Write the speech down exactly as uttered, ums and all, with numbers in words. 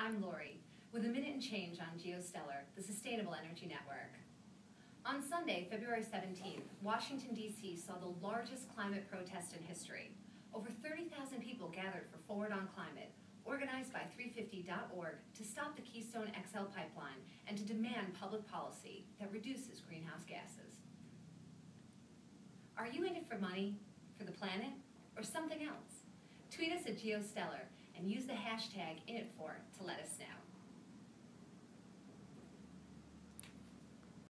I'm Lori, with a minute and change on Geostellar, the Sustainable Energy Network. On Sunday, February seventeenth, Washington, D C saw the largest climate protest in history. Over thirty thousand people gathered for Forward on Climate, organized by three fifty dot org to stop the Keystone X L pipeline and to demand public policy that reduces greenhouse gases. Are you in it for money, for the planet, or something else? Tweet us at Geostellar and use the hashtag in it for to let us know.